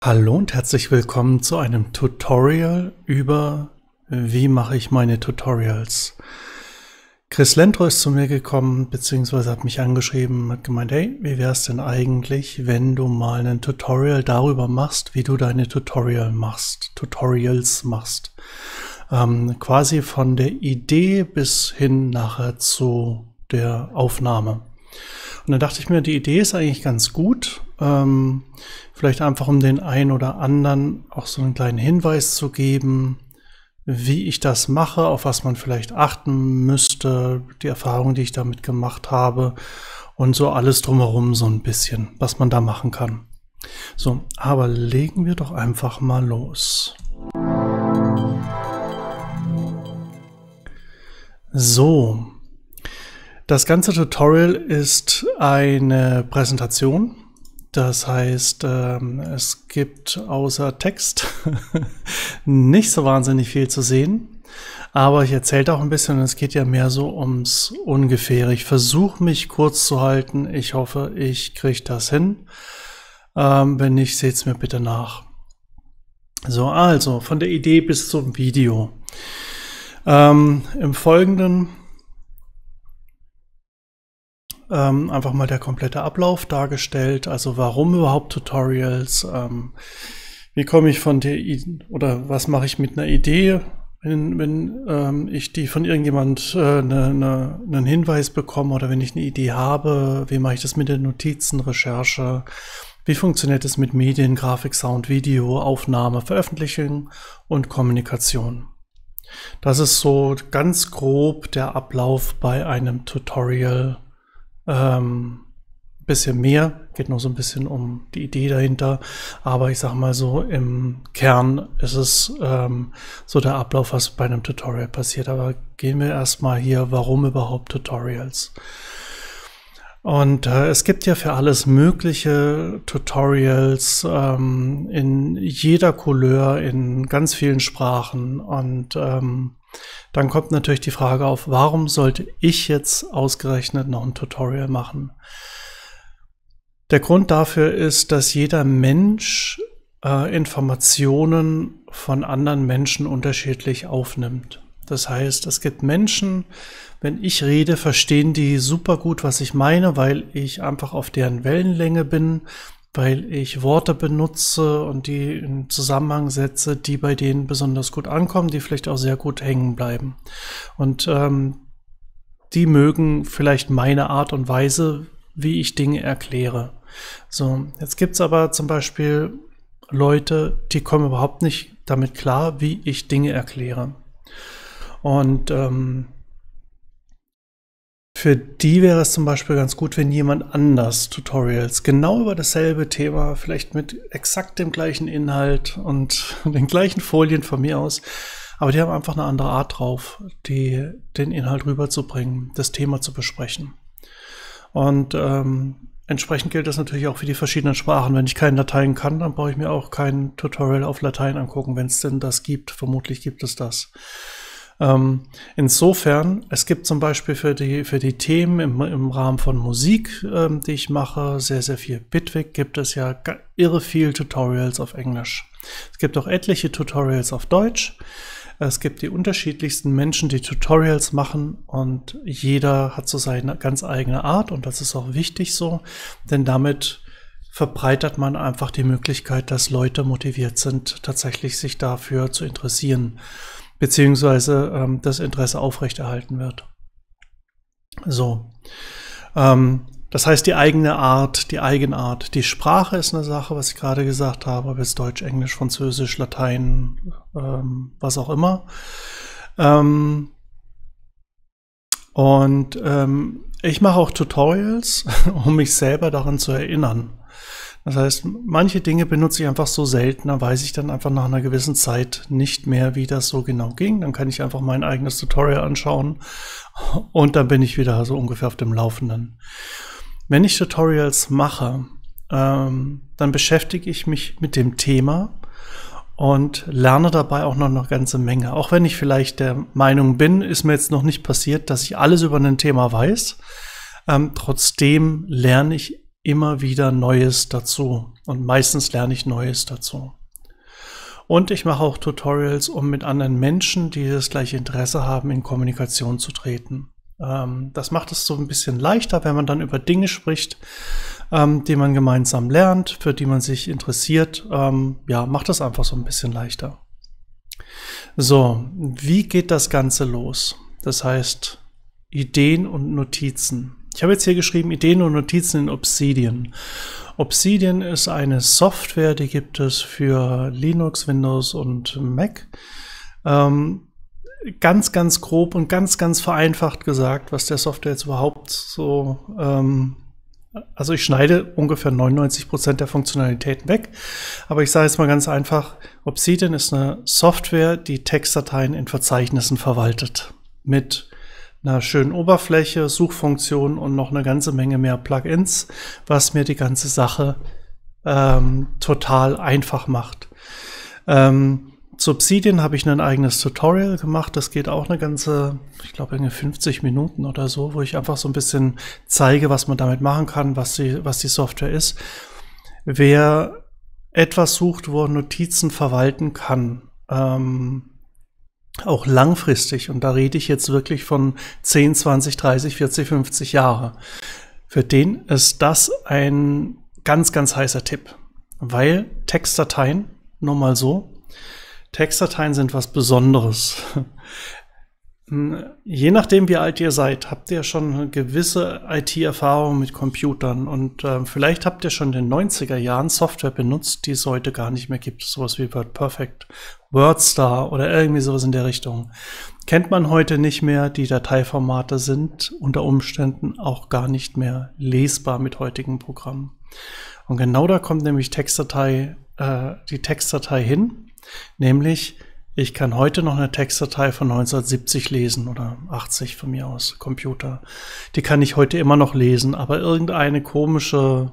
Hallo und herzlich willkommen zu einem Tutorial über wie mache ich meine Tutorials. Chris Lentro ist zu mir gekommen, beziehungsweise hat mich angeschrieben, hat gemeint, hey, wie wäre es denn eigentlich, wenn du mal ein Tutorial darüber machst, wie du deine Tutorials machst. Quasi von der Idee bis hin nachher zu der Aufnahme. Und dann dachte ich mir, die Idee ist eigentlich ganz gut. Vielleicht einfach, um den einen oder anderen auch so einen kleinen Hinweis zu geben, wie ich das mache, auf was man vielleicht achten müsste, die Erfahrungen, die ich damit gemacht habe und so alles drumherum so ein bisschen, was man da machen kann. So, aber legen wir doch einfach mal los. So. Das ganze Tutorial ist eine Präsentation. Das heißt, es gibt außer Text nicht so wahnsinnig viel zu sehen. Aber ich erzähle auch ein bisschen, es geht ja mehr so ums Ungefähre. Ich versuche mich kurz zu halten. Ich hoffe, ich kriege das hin. Wenn nicht, seht es mir bitte nach. So, also von der Idee bis zum Video. Im Folgenden einfach mal der komplette Ablauf dargestellt, also warum überhaupt Tutorials, wie komme ich von der oder was mache ich mit einer Idee, wenn ich die von irgendjemand einen Hinweis bekomme oder wenn ich eine Idee habe, wie mache ich das mit den Notizen, Recherche, wie funktioniert es mit Medien, Grafik, Sound, Video, Aufnahme, Veröffentlichung und Kommunikation. Das ist so ganz grob der Ablauf bei einem Tutorial. Bisschen mehr, geht nur so ein bisschen um die Idee dahinter, aber ich sag mal so, im Kern ist es so der Ablauf, was bei einem Tutorial passiert. Aber gehen wir erstmal hier, warum überhaupt Tutorials? Und es gibt ja für alles mögliche Tutorials in jeder Couleur, in ganz vielen Sprachen und dann kommt natürlich die Frage auf, warum sollte ich jetzt ausgerechnet noch ein Tutorial machen? Der Grund dafür ist, dass jeder Mensch Informationen von anderen Menschen unterschiedlich aufnimmt. Das heißt, es gibt Menschen, wenn ich rede, verstehen die super gut, was ich meine, weil ich einfach auf deren Wellenlänge bin, weil ich Worte benutze und die in Zusammenhang setze, die bei denen besonders gut ankommen, die vielleicht auch sehr gut hängen bleiben. Und die mögen vielleicht meine Art und Weise, wie ich Dinge erkläre. So, jetzt gibt es aber zum Beispiel Leute, die kommen überhaupt nicht damit klar, wie ich Dinge erkläre. Und für die wäre es zum Beispiel ganz gut, wenn jemand anders Tutorials genau über dasselbe Thema, vielleicht mit exakt dem gleichen Inhalt und den gleichen Folien von mir aus, aber die haben einfach eine andere Art drauf, den Inhalt rüberzubringen, das Thema zu besprechen. Und entsprechend gilt das natürlich auch für die verschiedenen Sprachen. Wenn ich keine Latein kann, dann brauche ich mir auch kein Tutorial auf Latein angucken, wenn es denn das gibt. Vermutlich gibt es das. Insofern, es gibt zum Beispiel für die Themen im Rahmen von Musik, die ich mache, sehr, sehr viel. Bitwig gibt es ja irre viel Tutorials auf Englisch. Es gibt auch etliche Tutorials auf Deutsch. Es gibt die unterschiedlichsten Menschen, die Tutorials machen und jeder hat so seine ganz eigene Art und das ist auch wichtig so, denn damit verbreitert man einfach die Möglichkeit, dass Leute motiviert sind, tatsächlich sich dafür zu interessieren, beziehungsweise das Interesse aufrechterhalten wird. So, das heißt die eigene Art, die Eigenart. Die Sprache ist eine Sache, was ich gerade gesagt habe, ob jetzt Deutsch, Englisch, Französisch, Latein, was auch immer. Ich mache auch Tutorials, um mich selber daran zu erinnern. Das heißt, manche Dinge benutze ich einfach so selten, da weiß ich dann einfach nach einer gewissen Zeit nicht mehr, wie das so genau ging. Dann kann ich einfach mein eigenes Tutorial anschauen und dann bin ich wieder so ungefähr auf dem Laufenden. Wenn ich Tutorials mache, dann beschäftige ich mich mit dem Thema und lerne dabei auch noch eine ganze Menge. Auch wenn ich vielleicht der Meinung bin, ist mir jetzt noch nicht passiert, dass ich alles über ein Thema weiß. Trotzdem lerne ich immer wieder Neues dazu und meistens lerne ich Neues dazu. Und ich mache auch Tutorials, um mit anderen Menschen, die das gleiche Interesse haben, in Kommunikation zu treten. Das macht es so ein bisschen leichter, wenn man dann über Dinge spricht, die man gemeinsam lernt, für die man sich interessiert. Ja, macht es einfach so ein bisschen leichter. So, wie geht das Ganze los? Das heißt, Ideen und Notizen. Ich habe jetzt hier geschrieben, Ideen und Notizen in Obsidian. Obsidian ist eine Software, die gibt es für Linux, Windows und Mac. Ganz, ganz grob und ganz, ganz vereinfacht gesagt, was der Software jetzt überhaupt so... also ich schneide ungefähr 99% der Funktionalitäten weg, aber ich sage jetzt mal ganz einfach, Obsidian ist eine Software, die Textdateien in Verzeichnissen verwaltet. Mit einer schönen Oberfläche, Suchfunktion und noch eine ganze Menge mehr Plugins, was mir die ganze Sache total einfach macht. Zu Obsidian habe ich ein eigenes Tutorial gemacht. Das geht auch eine ganze, ich glaube, 50 Minuten oder so, wo ich einfach so ein bisschen zeige, was man damit machen kann, was die Software ist. Wer etwas sucht, wo er Notizen verwalten kann, auch langfristig, und da rede ich jetzt wirklich von 10, 20, 30, 40, 50 Jahre, für den ist das ein ganz, ganz heißer Tipp. Weil Textdateien, nur mal so, Textdateien sind was Besonderes. Je nachdem, wie alt ihr seid, habt ihr schon eine gewisse IT-Erfahrung mit Computern und vielleicht habt ihr schon in den 90er Jahren Software benutzt, die es heute gar nicht mehr gibt. Sowas wie WordPerfect, WordStar oder irgendwie sowas in der Richtung. Kennt man heute nicht mehr. Die Dateiformate sind unter Umständen auch gar nicht mehr lesbar mit heutigen Programmen. Und genau da kommt nämlich die Textdatei hin. Nämlich, ich kann heute noch eine Textdatei von 1970 lesen oder 80 von mir aus, Computer. Die kann ich heute immer noch lesen, aber irgendeine komische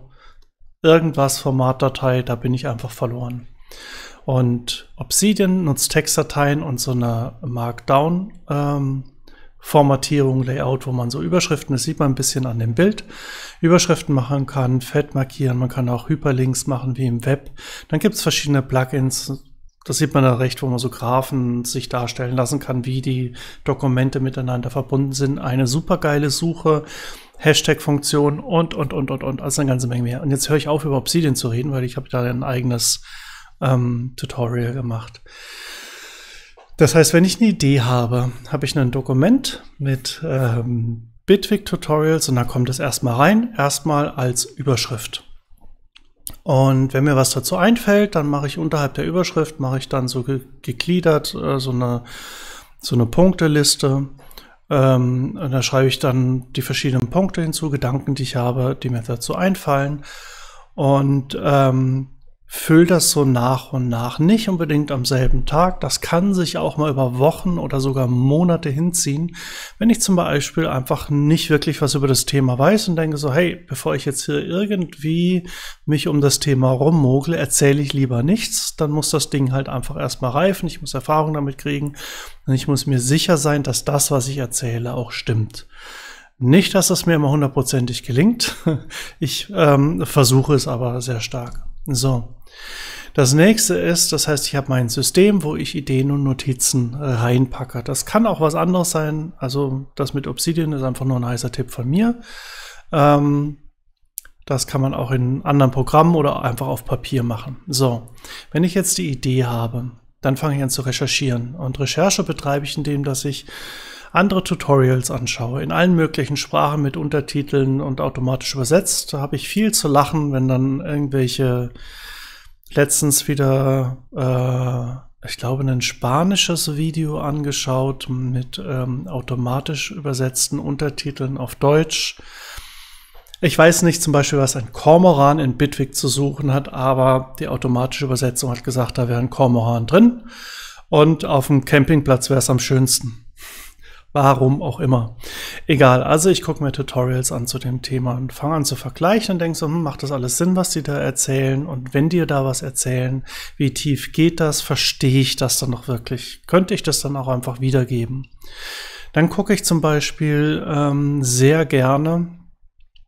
Formatdatei, da bin ich einfach verloren. Und Obsidian nutzt Textdateien und so eine Markdown Formatierung, Layout, wo man so Überschriften, das sieht man ein bisschen an dem Bild, Überschriften machen kann, fett markieren, man kann auch Hyperlinks machen wie im Web. Dann gibt es verschiedene Plugins, das sieht man da recht, wo man so Graphen sich darstellen lassen kann, wie die Dokumente miteinander verbunden sind. Eine super geile Suche, Hashtag-Funktion und, also eine ganze Menge mehr. Und jetzt höre ich auf, über Obsidian zu reden, weil ich habe da ein eigenes Tutorial gemacht. Das heißt, wenn ich eine Idee habe, habe ich ein Dokument mit Bitwig-Tutorials und da kommt es erstmal rein, erstmal als Überschrift. Und wenn mir was dazu einfällt, dann mache ich unterhalb der Überschrift, mache ich dann so gegliedert so eine Punkteliste. Und da schreibe ich dann die verschiedenen Punkte hinzu, Gedanken, die ich habe, die mir dazu einfallen. Und fülle das so nach und nach, nicht unbedingt am selben Tag. Das kann sich auch mal über Wochen oder sogar Monate hinziehen, wenn ich zum Beispiel einfach nicht wirklich was über das Thema weiß und denke so, hey, bevor ich jetzt hier irgendwie mich um das Thema rummogle, erzähle ich lieber nichts. Dann muss das Ding halt einfach erstmal reifen. Ich muss Erfahrung damit kriegen und ich muss mir sicher sein, dass das, was ich erzähle, auch stimmt. Nicht, dass es mir immer 100%ig gelingt. Ich versuche es aber sehr stark. So, das nächste ist, das heißt, ich habe mein System, wo ich Ideen und Notizen reinpacke. Das kann auch was anderes sein. Also das mit Obsidian ist einfach nur ein heißer Tipp von mir. Das kann man auch in anderen Programmen oder einfach auf Papier machen. So, wenn ich jetzt die Idee habe, dann fange ich an zu recherchieren. Und Recherche betreibe ich, indem dass ich andere Tutorials anschaue, in allen möglichen Sprachen mit Untertiteln und automatisch übersetzt. Da habe ich viel zu lachen, wenn dann irgendwelche, letztens wieder, ich glaube, ein spanisches Video angeschaut mit automatisch übersetzten Untertiteln auf Deutsch. Ich weiß nicht zum Beispiel, was ein Kormoran in Bitwig zu suchen hat, aber die automatische Übersetzung hat gesagt, da wäre ein Kormoran drin und auf dem Campingplatz wäre es am schönsten. Warum auch immer. Egal, also ich gucke mir Tutorials an zu dem Thema und fange an zu vergleichen und denke so, macht das alles Sinn, was die da erzählen? Und wenn die da was erzählen, wie tief geht das? Verstehe ich das dann noch wirklich? Könnte ich das dann auch einfach wiedergeben? Dann gucke ich zum Beispiel sehr gerne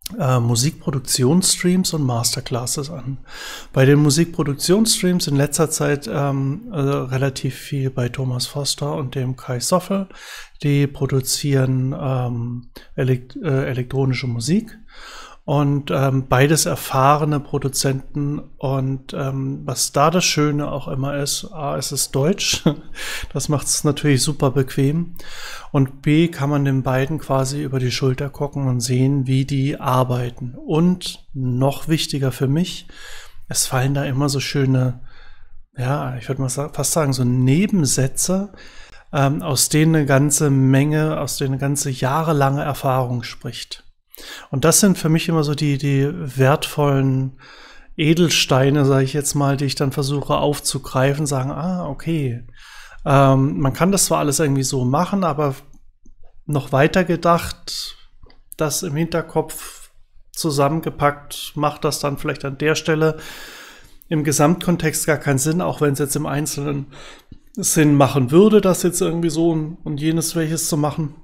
Musikproduktionsstreams und Masterclasses an. Bei den Musikproduktionsstreams in letzter Zeit relativ viel bei Thomas Foster und dem Kai Soffel. Die produzieren elektronische Musik. Und beides erfahrene Produzenten. Und was da das Schöne auch immer ist, A, es ist Deutsch. Das macht es natürlich super bequem. Und B, kann man den beiden quasi über die Schulter gucken und sehen, wie die arbeiten. Und noch wichtiger für mich, es fallen da immer so schöne, ja, ich würde mal fast sagen, so Nebensätze, aus denen eine ganze Menge, aus denen eine ganze jahrelange Erfahrung spricht. Und das sind für mich immer so die wertvollen Edelsteine, sage ich jetzt mal, die ich dann versuche aufzugreifen, sagen, okay, man kann das zwar alles irgendwie so machen, aber noch weiter gedacht, das im Hinterkopf zusammengepackt, macht das dann vielleicht an der Stelle im Gesamtkontext gar keinen Sinn, auch wenn es jetzt im Einzelnen Sinn machen würde, das jetzt irgendwie so und jenes welches zu machen.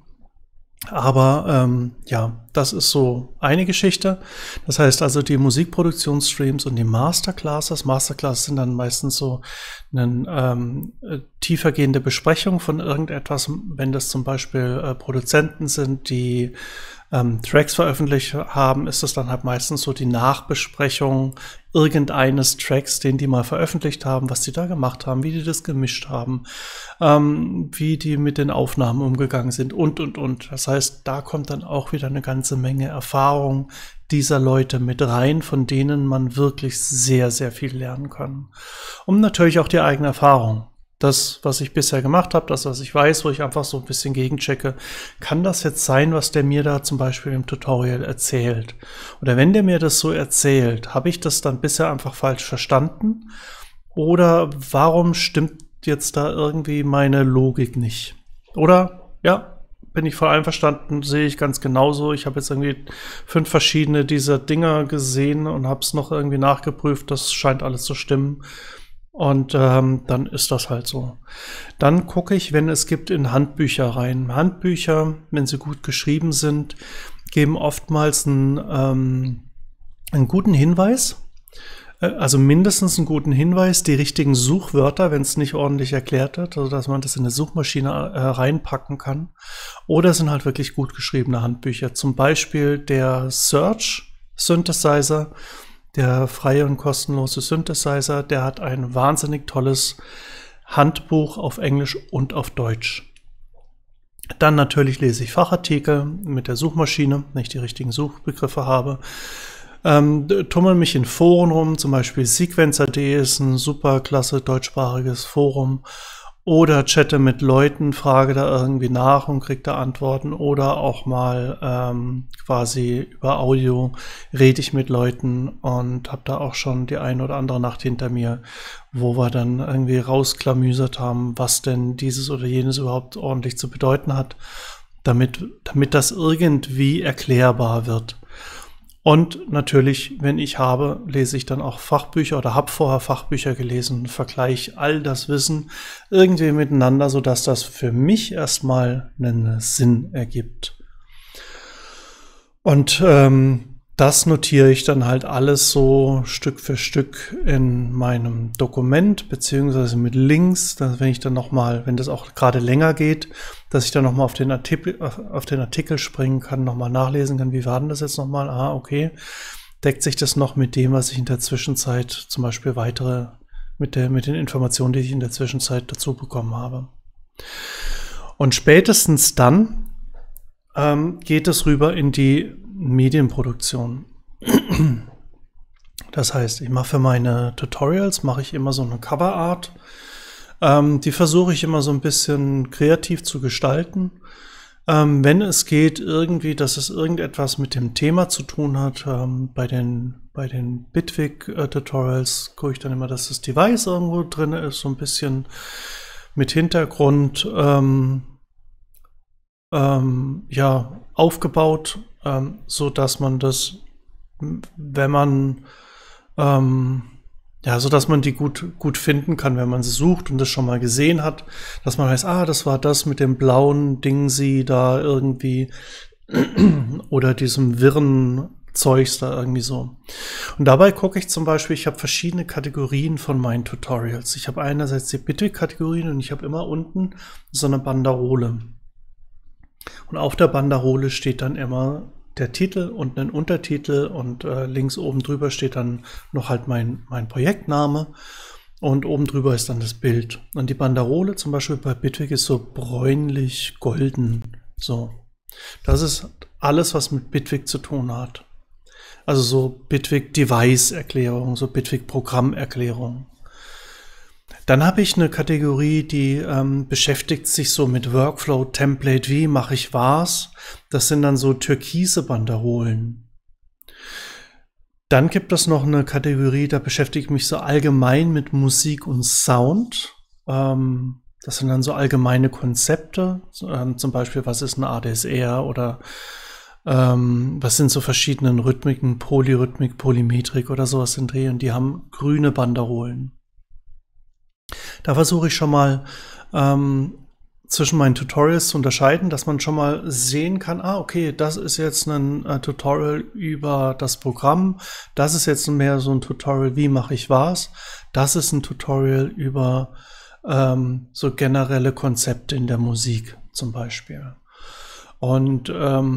Aber ja, das ist so eine Geschichte. Das heißt also, die Musikproduktionsstreams und die Masterclasses. Masterclasses sind dann meistens so eine tiefergehende Besprechung von irgendetwas, wenn das zum Beispiel Produzenten sind, die Tracks veröffentlicht haben, ist es dann halt meistens so die Nachbesprechung irgendeines Tracks, den die mal veröffentlicht haben, was die da gemacht haben, wie die das gemischt haben, wie die mit den Aufnahmen umgegangen sind und. Das heißt, da kommt dann auch wieder eine ganze Menge Erfahrung dieser Leute mit rein, von denen man wirklich sehr, sehr viel lernen kann. Und natürlich auch die eigene Erfahrung. Das, was ich bisher gemacht habe, das, was ich weiß, wo ich einfach so ein bisschen gegenchecke, kann das jetzt sein, was der mir da zum Beispiel im Tutorial erzählt? Oder wenn der mir das so erzählt, habe ich das dann bisher einfach falsch verstanden? Oder warum stimmt jetzt da irgendwie meine Logik nicht? Oder, ja, bin ich voll einverstanden, sehe ich ganz genauso. Ich habe jetzt irgendwie 5 verschiedene dieser Dinger gesehen und habe es noch irgendwie nachgeprüft. Das scheint alles zu stimmen. Und dann ist das halt so. Dann gucke ich, wenn es gibt, in Handbücher rein. Handbücher, wenn sie gut geschrieben sind, geben oftmals einen guten Hinweis. Also mindestens einen guten Hinweis, die richtigen Suchwörter, wenn es nicht ordentlich erklärt wird, also dass man das in eine Suchmaschine reinpacken kann. Oder es sind halt wirklich gut geschriebene Handbücher. Zum Beispiel der Search Synthesizer, der freie und kostenlose Synthesizer, der hat ein wahnsinnig tolles Handbuch auf Englisch und auf Deutsch. Dann natürlich lese ich Fachartikel mit der Suchmaschine, wenn ich die richtigen Suchbegriffe habe. Tummel mich in Foren rum, zum Beispiel Sequencer.de ist ein super klasse deutschsprachiges Forum. Oder chatte mit Leuten, frage da irgendwie nach und kriege da Antworten. Oder auch mal quasi über Audio rede ich mit Leuten und habe da auch schon die ein oder andere Nacht hinter mir, wo wir dann irgendwie rausklamüsert haben, was denn dieses oder jenes überhaupt ordentlich zu bedeuten hat, damit das irgendwie erklärbar wird. Und natürlich, wenn ich habe, lese ich dann auch Fachbücher oder habe vorher Fachbücher gelesen, vergleiche all das Wissen irgendwie miteinander, sodass das für mich erstmal einen Sinn ergibt. Und das notiere ich dann halt alles so Stück für Stück in meinem Dokument, beziehungsweise mit Links, dass wenn ich dann nochmal, wenn das auch gerade länger geht, dass ich dann nochmal auf den Artikel springen kann, nochmal nachlesen kann, wie war denn das jetzt nochmal? Okay, deckt sich das noch mit dem, was ich in der Zwischenzeit, zum Beispiel mit den Informationen, die ich in der Zwischenzeit dazu bekommen habe. Und spätestens dann geht es rüber in die Medienproduktion. Das heißt, ich mache für meine Tutorials immer so eine Coverart. Die versuche ich immer so ein bisschen kreativ zu gestalten. Wenn es geht, irgendwie, dass es irgendetwas mit dem Thema zu tun hat. Bei den Bitwig-Tutorials gucke ich dann immer, dass das Device irgendwo drin ist, so ein bisschen mit Hintergrund ja, aufgebaut, so dass man das, wenn man ja, so dass man die gut finden kann, wenn man sie sucht und das schon mal gesehen hat, dass man weiß, das war das mit dem blauen Ding sie da irgendwie oder diesem wirren Zeugs da irgendwie so. Und dabei gucke ich zum Beispiel, ich habe verschiedene Kategorien von meinen Tutorials. Ich habe einerseits die Bitwig-Kategorien und ich habe immer unten so eine Banderole. Und auf der Banderole steht dann immer der Titel und ein Untertitel und links oben drüber steht dann noch halt mein Projektname und oben drüber ist dann das Bild. Und die Banderole zum Beispiel bei Bitwig ist so bräunlich-golden. So. Das ist alles, was mit Bitwig zu tun hat. Also so Bitwig-Device-Erklärung, so Bitwig-Programmerklärung. Dann habe ich eine Kategorie, die beschäftigt sich so mit Workflow, Template, wie mache ich was. Das sind dann so türkise Banderolen. Dann gibt es noch eine Kategorie, da beschäftige ich mich so allgemein mit Musik und Sound. Das sind dann so allgemeine Konzepte, zum Beispiel, was ist ein ADSR oder was sind so verschiedene Rhythmiken, Polyrhythmik, Polymetrik oder sowas in Dreh, und die haben grüne Banderolen. Da versuche ich schon mal zwischen meinen Tutorials zu unterscheiden, dass man schon mal sehen kann, okay, das ist jetzt ein Tutorial über das Programm, das ist jetzt mehr so ein Tutorial, wie mache ich was, das ist ein Tutorial über so generelle Konzepte in der Musik zum Beispiel. Und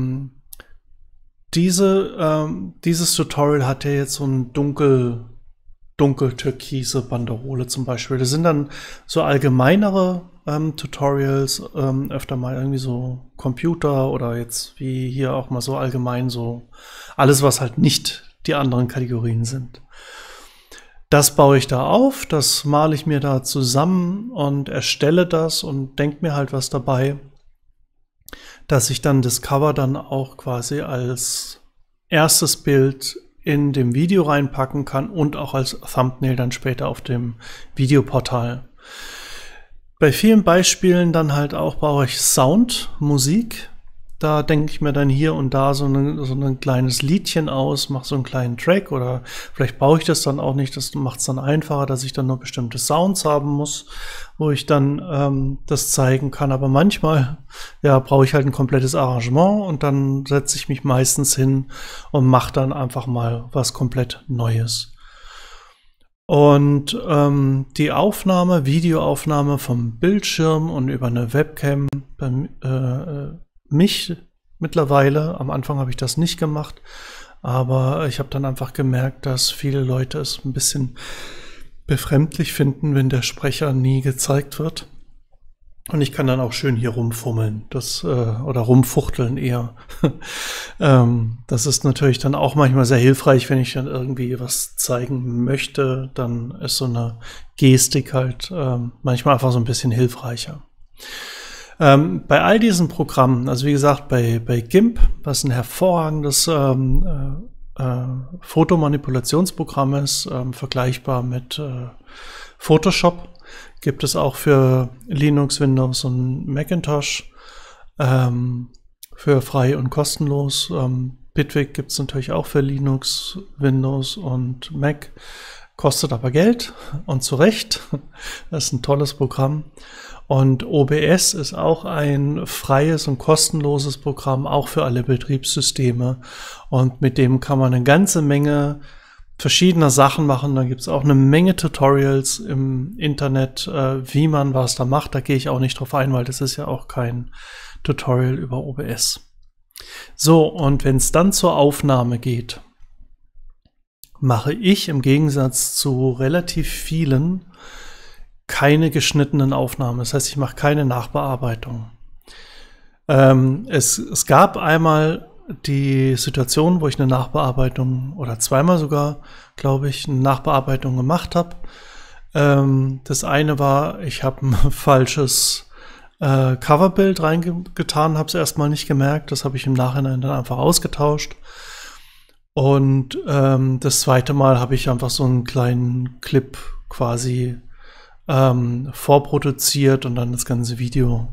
dieses Tutorial hat ja jetzt so ein dunkel-türkise Banderole zum Beispiel. Das sind dann so allgemeinere Tutorials, öfter mal irgendwie so Computer oder jetzt wie hier auch mal so allgemein so alles, was halt nicht die anderen Kategorien sind. Das baue ich da auf, das male ich mir da zusammen und erstelle das und denke mir halt was dabei, dass ich dann das Cover dann auch quasi als erstes Bild in dem Video reinpacken kann und auch als Thumbnail dann später auf dem Videoportal. Bei vielen Beispielen dann halt auch baue ich Sound, Musik. Da denke ich mir dann hier und da so ein kleines Liedchen aus, mache so einen kleinen Track oder vielleicht baue ich das dann auch nicht. Das macht es dann einfacher, dass ich dann nur bestimmte Sounds haben muss, wo ich dann das zeigen kann. Aber manchmal brauche ich halt ein komplettes Arrangement und dann setze ich mich meistens hin und mache dann einfach mal was komplett Neues. Und die Videoaufnahme vom Bildschirm und über eine Webcam mich mittlerweile, am Anfang habe ich das nicht gemacht, aber ich habe dann einfach gemerkt, dass viele Leute es ein bisschen befremdlich finden, wenn der Sprecher nie gezeigt wird. Und ich kann dann auch schön hier rumfummeln, oder rumfuchteln eher. Das ist natürlich dann auch manchmal sehr hilfreich, wenn ich dann irgendwie was zeigen möchte, dann ist so eine Gestik halt manchmal einfach so ein bisschen hilfreicher. Bei all diesen Programmen, also wie gesagt, bei GIMP, was ein hervorragendes Fotomanipulationsprogramm ist, vergleichbar mit Photoshop, gibt es auch für Linux, Windows und Macintosh für frei und kostenlos. Bitwig gibt es natürlich auch für Linux, Windows und Mac, kostet aber Geld und zu Recht. Das ist ein tolles Programm. Und OBS ist auch ein freies und kostenloses Programm, auch für alle Betriebssysteme. Und mit dem kann man eine ganze Menge verschiedener Sachen machen. Da gibt es auch eine Menge Tutorials im Internet, wie man was da macht. Da gehe ich auch nicht drauf ein, weil das ist ja auch kein Tutorial über OBS. So, und wenn es dann zur Aufnahme geht, mache ich im Gegensatz zu relativ vielen keine geschnittenen Aufnahmen. Das heißt, ich mache keine Nachbearbeitung. Es gab einmal die Situation, wo ich eine Nachbearbeitung oder zweimal sogar, glaube ich, eine Nachbearbeitung gemacht habe. Das eine war, ich habe ein falsches Coverbild reingetan, habe es erstmal nicht gemerkt. Das habe ich im Nachhinein dann einfach ausgetauscht. Und das zweite Mal habe ich einfach so einen kleinen Clip quasi vorproduziert und dann das ganze Video.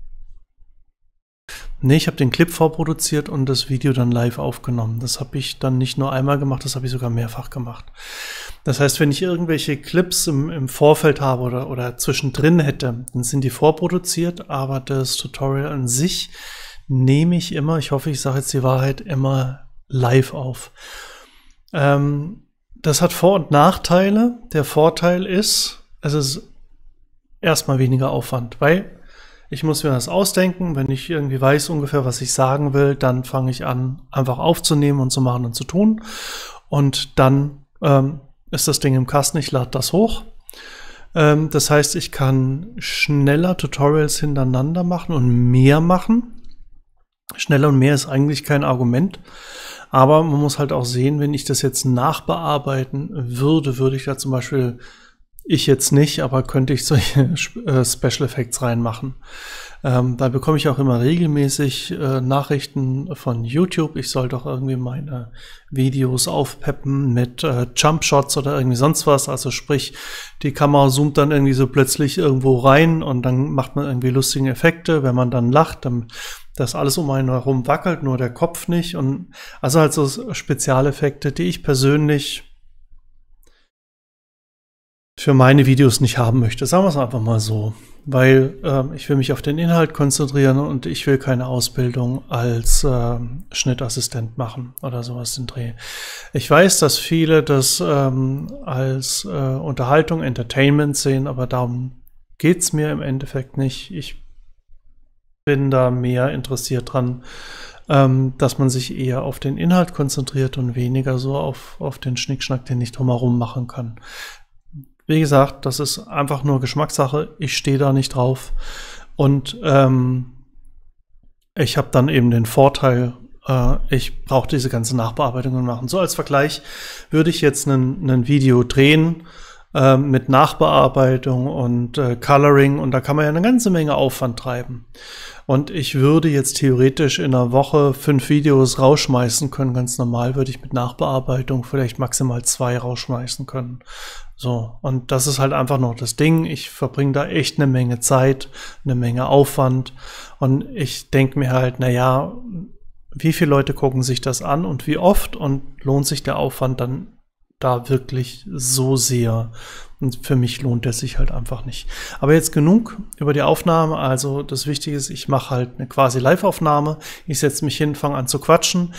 Nee, ich habe den Clip vorproduziert und das Video dann live aufgenommen. Das habe ich dann nicht nur einmal gemacht, das habe ich sogar mehrfach gemacht. Das heißt, wenn ich irgendwelche Clips im Vorfeld habe oder zwischendrin hätte, dann sind die vorproduziert, aber das Tutorial an sich nehme ich immer, ich hoffe, ich sage jetzt die Wahrheit, immer live auf. Das hat Vor- und Nachteile. Der Vorteil ist, es ist erstmal weniger Aufwand, weil ich muss mir das ausdenken. Wenn ich irgendwie weiß ungefähr, was ich sagen will, dann fange ich an, einfach aufzunehmen und zu machen und zu tun. Und dann ist das Ding im Kasten, ich lade das hoch. Das heißt, ich kann schneller Tutorials hintereinander machen und mehr machen. Schneller und mehr ist eigentlich kein Argument. Aber man muss halt auch sehen, wenn ich das jetzt nachbearbeiten würde, würde ich da zum Beispiel, ich jetzt nicht, aber könnte ich solche Special Effects reinmachen. Da bekomme ich auch immer regelmäßig Nachrichten von YouTube. Ich soll doch irgendwie meine Videos aufpeppen mit Jump Shots oder irgendwie sonst was. Also sprich, die Kamera zoomt dann irgendwie so plötzlich irgendwo rein und dann macht man irgendwie lustige Effekte. Wenn man dann lacht, dann das alles um einen herum wackelt, nur der Kopf nicht. Und also halt so Spezialeffekte, die ich persönlich für meine Videos nicht haben möchte. Sagen wir es einfach mal so. Weil ich will mich auf den Inhalt konzentrieren und ich will keine Ausbildung als Schnittassistent machen oder sowas im Dreh. Ich weiß, dass viele das als Unterhaltung, Entertainment sehen, aber darum geht's mir im Endeffekt nicht. Ich bin da mehr interessiert dran, dass man sich eher auf den Inhalt konzentriert und weniger so auf den Schnickschnack, den ich drumherum machen kann. Wie gesagt, das ist einfach nur Geschmackssache. Ich stehe da nicht drauf. Und ich habe dann eben den Vorteil, ich brauche diese ganze Nachbearbeitungen machen. So als Vergleich würde ich jetzt ein Video drehen mit Nachbearbeitung und Coloring. Und da kann man ja eine ganze Menge Aufwand treiben. Und ich würde jetzt theoretisch in einer Woche 5 Videos rausschmeißen können. Ganz normal würde ich mit Nachbearbeitung vielleicht maximal 2 rausschmeißen können. So, und das ist halt einfach noch das Ding. Ich verbringe da echt eine Menge Zeit, eine Menge Aufwand. Und ich denke mir halt, naja, wie viele Leute gucken sich das an und wie oft? Und lohnt sich der Aufwand dann da wirklich so sehr? Und für mich lohnt es sich halt einfach nicht. Aber jetzt genug über die Aufnahme. Also das Wichtige ist, ich mache halt eine quasi Live-Aufnahme. Ich setze mich hin, fange an zu quatschen.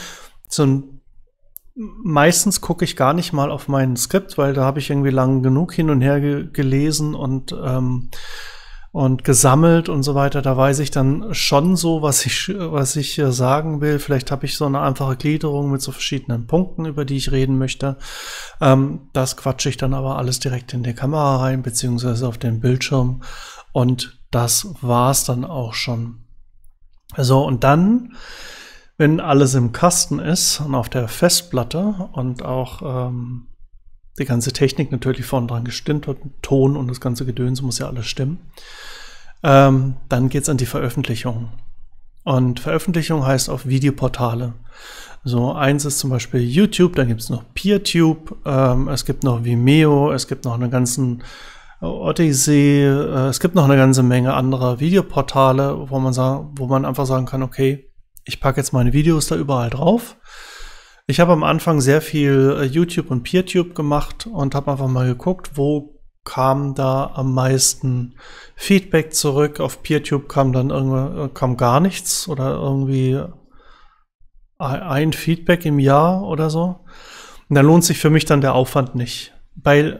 Meistens gucke ich gar nicht mal auf mein Skript, weil da habe ich irgendwie lang genug hin und her gelesen und gesammelt und so weiter. Da weiß ich dann schon so, was ich sagen will. Vielleicht habe ich so eine einfache Gliederung mit so verschiedenen Punkten, über die ich reden möchte. Das quatsche ich dann aber alles direkt in die Kamera rein, beziehungsweise auf den Bildschirm. Und das war's dann auch schon. So, und dann, wenn alles im Kasten ist und auf der Festplatte und auch die ganze Technik natürlich vorne dran gestimmt wird, Ton und das ganze Gedöns muss ja alles stimmen, dann geht's an die Veröffentlichung. Und Veröffentlichung heißt auf Videoportale. So, eins ist zum Beispiel YouTube, dann gibt's noch PeerTube, es gibt noch Vimeo, es gibt noch einen ganzen Odyssey, es gibt noch eine ganze Menge anderer Videoportale, wo man einfach sagen kann, okay, ich packe jetzt meine Videos da überall drauf. Ich habe am Anfang sehr viel YouTube und PeerTube gemacht und habe einfach mal geguckt, wo kam da am meisten Feedback zurück. Auf PeerTube kam gar nichts oder irgendwie ein Feedback im Jahr oder so. Und da lohnt sich für mich dann der Aufwand nicht. Weil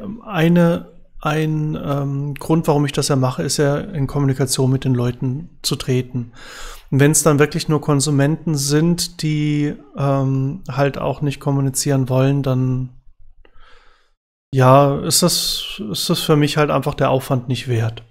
ein Grund, warum ich das ja mache, ist ja in Kommunikation mit den Leuten zu treten. Und wenn es dann wirklich nur Konsumenten sind, die halt auch nicht kommunizieren wollen, dann ja, ist das für mich halt einfach der Aufwand nicht wert.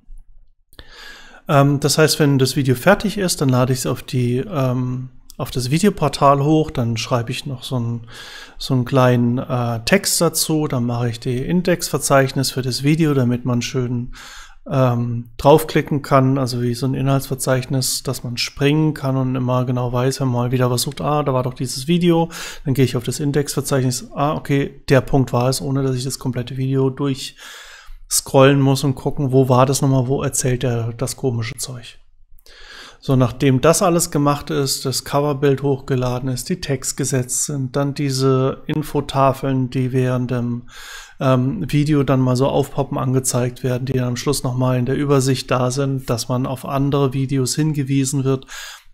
Das heißt, wenn das Video fertig ist, dann lade ich es auf das Videoportal hoch, dann schreibe ich noch so einen kleinen Text dazu, dann mache ich die Indexverzeichnis für das Video, damit man schön draufklicken kann, also wie so ein Inhaltsverzeichnis, dass man springen kann und immer genau weiß, wenn man mal wieder was sucht, da war doch dieses Video, dann gehe ich auf das Indexverzeichnis, okay, der Punkt war es, ohne dass ich das komplette Video durchscrollen muss und gucken, wo war das nochmal, wo erzählt er das komische Zeug. So, nachdem das alles gemacht ist, das Coverbild hochgeladen ist, die Tags gesetzt sind, dann diese Infotafeln, die während dem Video dann mal so aufpoppen, angezeigt werden, die dann am Schluss nochmal in der Übersicht da sind, dass man auf andere Videos hingewiesen wird,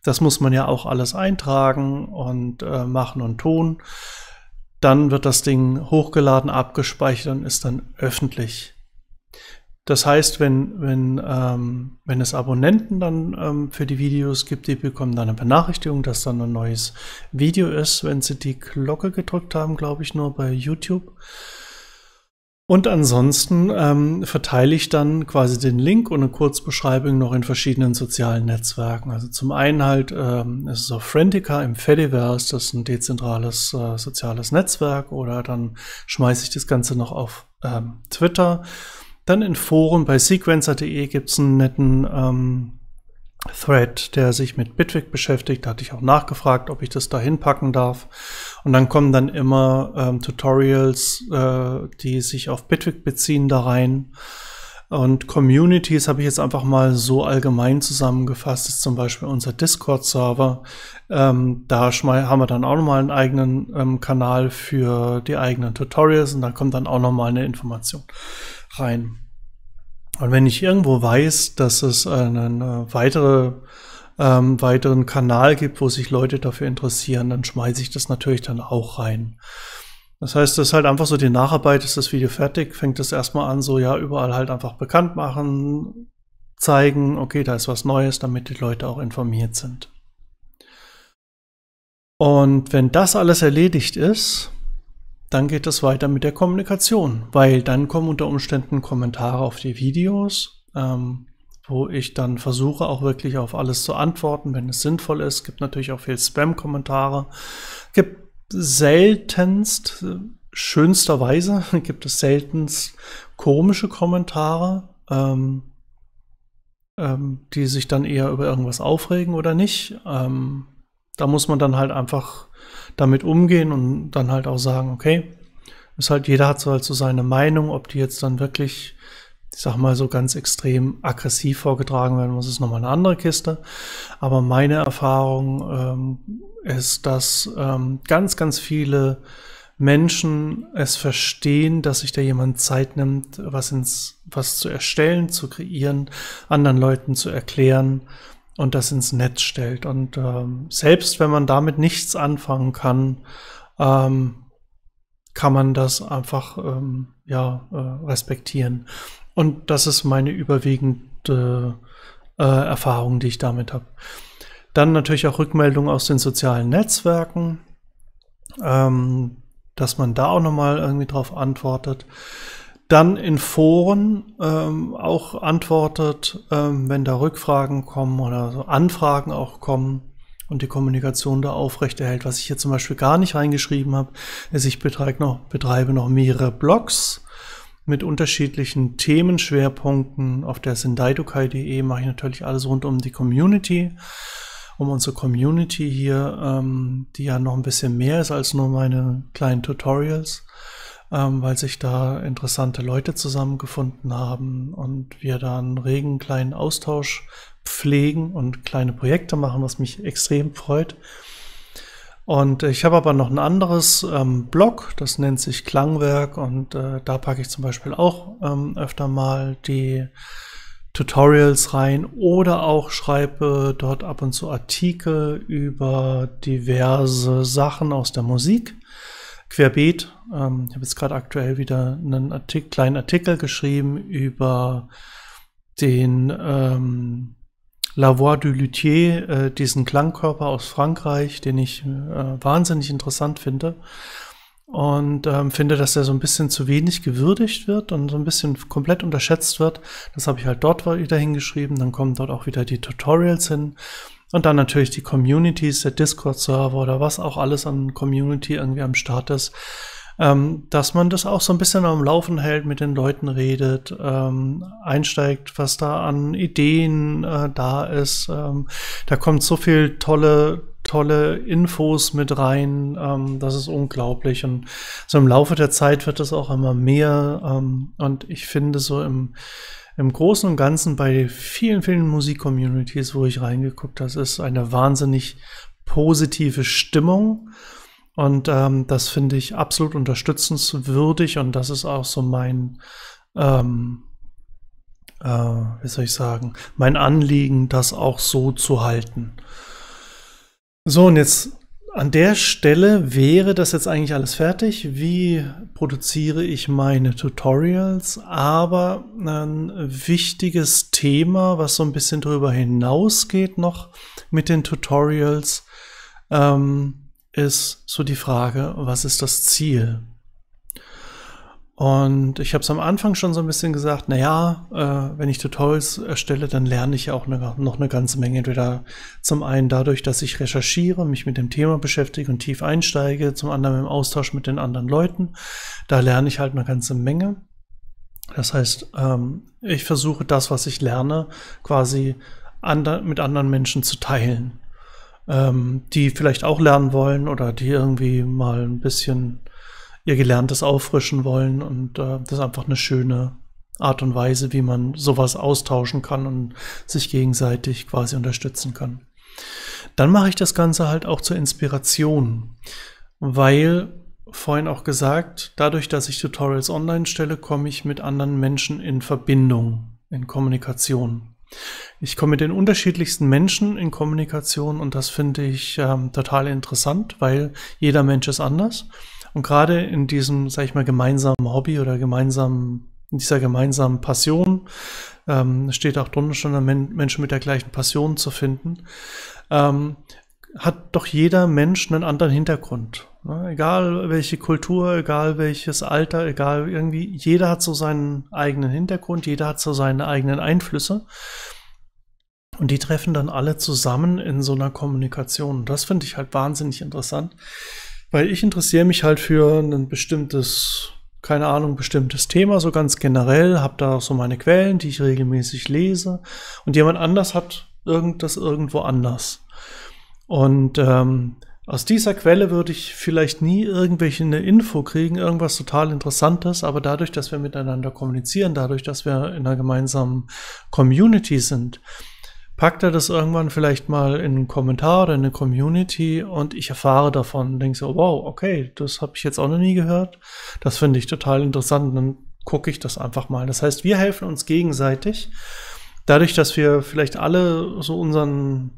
Das muss man ja auch alles eintragen und machen und tun. Dann wird das Ding hochgeladen, abgespeichert und ist dann öffentlich. Das heißt, wenn es Abonnenten dann für die Videos gibt, die bekommen dann eine Benachrichtigung, dass dann ein neues Video ist, wenn sie die Glocke gedrückt haben, glaube ich, nur bei YouTube. Und ansonsten verteile ich dann quasi den Link und eine Kurzbeschreibung noch in verschiedenen sozialen Netzwerken. Also zum einen halt ist es auf Friendica im Fediverse, das ist ein dezentrales soziales Netzwerk, oder dann schmeiße ich das Ganze noch auf Twitter. Dann in Foren bei sequencer.de gibt es einen netten Thread, der sich mit Bitwig beschäftigt. Da hatte ich auch nachgefragt, ob ich das da hinpacken darf. Und dann kommen dann immer Tutorials, die sich auf Bitwig beziehen, da rein. Und Communities habe ich jetzt einfach mal so allgemein zusammengefasst. Das ist zum Beispiel unser Discord-Server. Da haben wir dann auch nochmal einen eigenen Kanal für die eigenen Tutorials und da kommt dann auch nochmal eine Information rein. Und wenn ich irgendwo weiß, dass es einen weiteren Kanal gibt, wo sich Leute dafür interessieren, dann schmeiße ich das natürlich dann auch rein. Das heißt, das ist halt einfach so die Nacharbeit, ist das Video fertig, fängt es erstmal an, so ja, überall halt einfach bekannt machen, zeigen, okay, da ist was Neues, damit die Leute auch informiert sind. Und wenn das alles erledigt ist, dann geht es weiter mit der Kommunikation, weil dann kommen unter Umständen Kommentare auf die Videos, wo ich dann versuche, auch wirklich auf alles zu antworten, wenn es sinnvoll ist. Es gibt natürlich auch viel Spam-Kommentare. Gibt seltenst, schönsterweise, gibt es seltenst komische Kommentare, die sich dann eher über irgendwas aufregen oder nicht. Da muss man dann halt einfach damit umgehen und dann halt auch sagen, okay, ist halt, jeder hat so halt so seine Meinung, ob die jetzt dann wirklich, ich sag mal, so ganz extrem aggressiv vorgetragen werden muss, ist nochmal eine andere Kiste. Aber meine Erfahrung ist, dass ganz, ganz viele Menschen es verstehen, dass sich da jemand Zeit nimmt, was zu erstellen, zu kreieren, anderen Leuten zu erklären und das ins Netz stellt. Und selbst wenn man damit nichts anfangen kann, kann man das einfach respektieren. Und das ist meine überwiegende Erfahrung, die ich damit habe. Dann natürlich auch Rückmeldungen aus den sozialen Netzwerken, dass man da auch nochmal irgendwie drauf antwortet. Dann in Foren auch antwortet, wenn da Rückfragen kommen oder so Anfragen auch kommen und die Kommunikation da aufrechterhält. Was ich hier zum Beispiel gar nicht reingeschrieben habe, ist, ich betreibe noch mehrere Blogs mit unterschiedlichen Themenschwerpunkten. Auf der sendaidokai.de mache ich natürlich alles rund um die Community, um unsere Community hier, die ja noch ein bisschen mehr ist als nur meine kleinen Tutorials. Weil sich da interessante Leute zusammengefunden haben und wir da einen regen kleinen Austausch pflegen und kleine Projekte machen, was mich extrem freut. Und ich habe aber noch ein anderes Blog, das nennt sich Klangwerk, und da packe ich zum Beispiel auch öfter mal die Tutorials rein oder auch schreibe dort ab und zu Artikel über diverse Sachen aus der Musik. Querbeet. Ich habe jetzt gerade aktuell wieder einen kleinen Artikel geschrieben über den La Voix du Luthier, diesen Klangkörper aus Frankreich, den ich wahnsinnig interessant finde. Und finde, dass er so ein bisschen zu wenig gewürdigt wird und so ein bisschen komplett unterschätzt wird. Das habe ich halt dort wieder hingeschrieben. Dann kommen dort auch wieder die Tutorials hin. Und dann natürlich die Communities, der Discord-Server oder was auch alles an Community irgendwie am Start ist, dass man das auch so ein bisschen am Laufen hält, mit den Leuten redet, einsteigt, was da an Ideen da ist. Da kommt so viel tolle Infos mit rein, das ist unglaublich. Und so im Laufe der Zeit wird es auch immer mehr. Und ich finde so im Großen und Ganzen bei vielen, vielen Musik-Communities, wo ich reingeguckt habe, ist eine wahnsinnig positive Stimmung. Und das finde ich absolut unterstützenswürdig. Und das ist auch so mein, wie soll ich sagen, mein Anliegen, das auch so zu halten. So, und jetzt an der Stelle wäre das jetzt eigentlich alles fertig. Wie produziere ich meine Tutorials? Aber ein wichtiges Thema, was so ein bisschen drüber hinausgeht noch mit den Tutorials, ist so die Frage, was ist das Ziel? Und ich habe es am Anfang schon so ein bisschen gesagt, naja, wenn ich Tutorials erstelle, dann lerne ich ja auch noch eine ganze Menge. Entweder zum einen dadurch, dass ich recherchiere, mich mit dem Thema beschäftige und tief einsteige, zum anderen im Austausch mit den anderen Leuten. Da lerne ich halt eine ganze Menge. Das heißt, ich versuche das, was ich lerne, quasi mit anderen Menschen zu teilen, die vielleicht auch lernen wollen oder die irgendwie mal ein bisschen ihr Gelerntes auffrischen wollen, und das ist einfach eine schöne Art und Weise, wie man sowas austauschen kann und sich gegenseitig quasi unterstützen kann. Dann mache ich das Ganze halt auch zur Inspiration, weil, vorhin auch gesagt, dadurch, dass ich Tutorials online stelle, komme ich mit anderen Menschen in Verbindung, in Kommunikation. Ich komme mit den unterschiedlichsten Menschen in Kommunikation, und das finde ich total interessant, weil jeder Mensch ist anders. Und gerade in diesem, sag ich mal, gemeinsamen Hobby oder in dieser gemeinsamen Passion, steht auch drunter schon, Menschen mit der gleichen Passion zu finden, hat doch jeder Mensch einen anderen Hintergrund. Ne? Egal welche Kultur, egal welches Alter, egal irgendwie, jeder hat so seinen eigenen Hintergrund, jeder hat so seine eigenen Einflüsse. Und die treffen dann alle zusammen in so einer Kommunikation. Und das finde ich halt wahnsinnig interessant. Weil ich interessiere mich halt für ein bestimmtes, keine Ahnung, bestimmtes Thema, so ganz generell, habe da auch so meine Quellen, die ich regelmäßig lese, und jemand anders hat das irgendwo anders. Und aus dieser Quelle würde ich vielleicht nie eine Info kriegen, irgendwas total Interessantes, aber dadurch, dass wir miteinander kommunizieren, dadurch, dass wir in einer gemeinsamen Community sind, packt er das irgendwann vielleicht mal in einen Kommentar oder in eine Community, und ich erfahre davon und denke so, wow, okay, das habe ich jetzt auch noch nie gehört. Das finde ich total interessant, und dann gucke ich das einfach mal. Das heißt, wir helfen uns gegenseitig, dadurch, dass wir vielleicht alle so unsere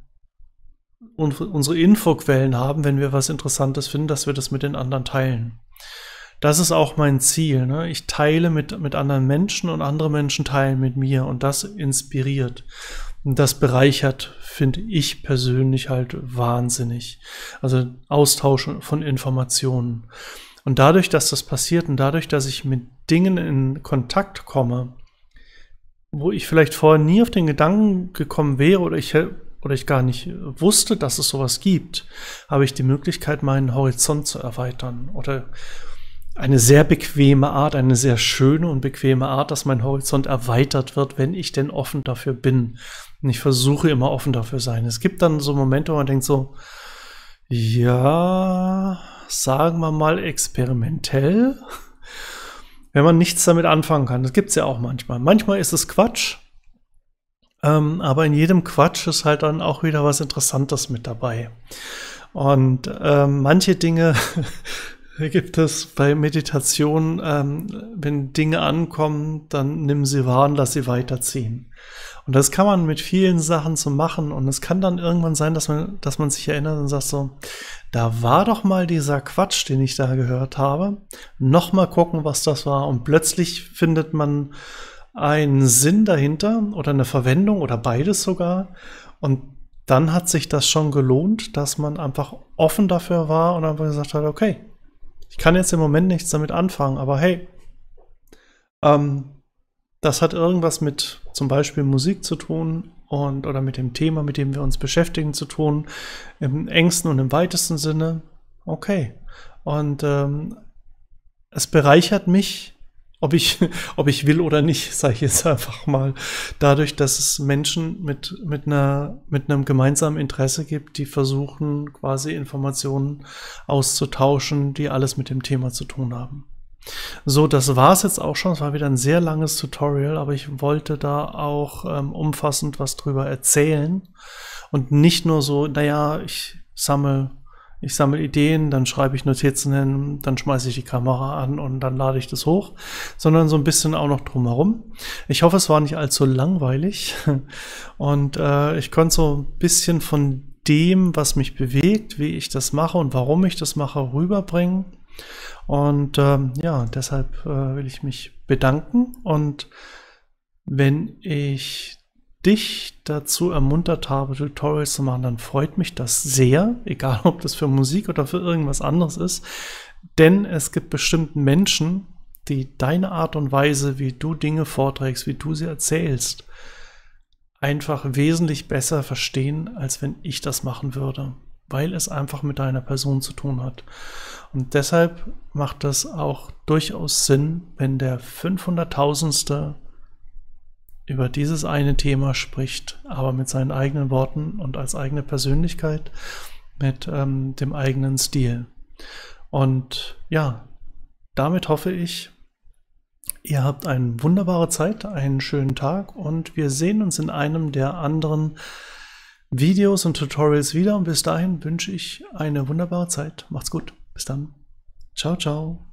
Infoquellen haben, wenn wir was Interessantes finden, dass wir das mit den anderen teilen. Das ist auch mein Ziel. Ne? Ich teile mit anderen Menschen, und andere Menschen teilen mit mir, und das inspiriert. Und das bereichert, finde ich persönlich, halt wahnsinnig. Also Austausch von Informationen. Und dadurch, dass das passiert, und dadurch, dass ich mit Dingen in Kontakt komme, wo ich vielleicht vorher nie auf den Gedanken gekommen wäre, oder ich gar nicht wusste, dass es sowas gibt, habe ich die Möglichkeit, meinen Horizont zu erweitern. Oder eine sehr bequeme Art, eine sehr schöne und bequeme Art, dass mein Horizont erweitert wird, wenn ich denn offen dafür bin. Und ich versuche immer offen dafür sein. Es gibt dann so Momente, wo man denkt so, ja, sagen wir mal experimentell, wenn man nichts damit anfangen kann. Das gibt es ja auch manchmal. Manchmal ist es Quatsch, aber in jedem Quatsch ist halt dann auch wieder was Interessantes mit dabei. Und manche Dinge gibt es bei Meditation, wenn Dinge ankommen, dann nimm sie wahr und lass sie weiterziehen. Und das kann man mit vielen Sachen so machen, und es kann dann irgendwann sein, dass man sich erinnert und sagt so, da war doch mal dieser Quatsch, den ich da gehört habe. Noch mal gucken, was das war, und plötzlich findet man einen Sinn dahinter oder eine Verwendung oder beides sogar, und dann hat sich das schon gelohnt, dass man einfach offen dafür war und einfach gesagt hat, okay, ich kann jetzt im Moment nichts damit anfangen, aber hey, das hat irgendwas mit zum Beispiel Musik zu tun oder mit dem Thema, mit dem wir uns beschäftigen, zu tun, im engsten und im weitesten Sinne. Okay. Und es bereichert mich, ob ich will oder nicht, sage ich jetzt einfach mal, dadurch, dass es Menschen mit einem gemeinsamen Interesse gibt, die versuchen, quasi Informationen auszutauschen, die alles mit dem Thema zu tun haben. So, das war es jetzt auch schon. Es war wieder ein sehr langes Tutorial, aber ich wollte da auch umfassend was drüber erzählen und nicht nur so, naja, ich sammle Ideen, dann schreibe ich Notizen hin, dann schmeiße ich die Kamera an und dann lade ich das hoch, sondern so ein bisschen auch noch drumherum. Ich hoffe, es war nicht allzu langweilig, und ich konnte so ein bisschen von dem, was mich bewegt, wie ich das mache und warum ich das mache, rüberbringen. Und ja, deshalb will ich mich bedanken. Und wenn ich dich dazu ermuntert habe, Tutorials zu machen, dann freut mich das sehr, egal ob das für Musik oder für irgendwas anderes ist. Denn es gibt bestimmt Menschen, die deine Art und Weise, wie du Dinge vorträgst, wie du sie erzählst, einfach wesentlich besser verstehen, als wenn ich das machen würde, weil es einfach mit deiner Person zu tun hat. Und deshalb macht es auch durchaus Sinn, wenn der 500.000. über dieses eine Thema spricht, aber mit seinen eigenen Worten und als eigene Persönlichkeit, mit dem eigenen Stil. Und ja, damit hoffe ich, ihr habt eine wunderbare Zeit, einen schönen Tag und wir sehen uns in einem der anderen Videos und Tutorials wieder. Und bis dahin wünsche ich eine wunderbare Zeit. Macht's gut. Bis dann. Ciao, ciao.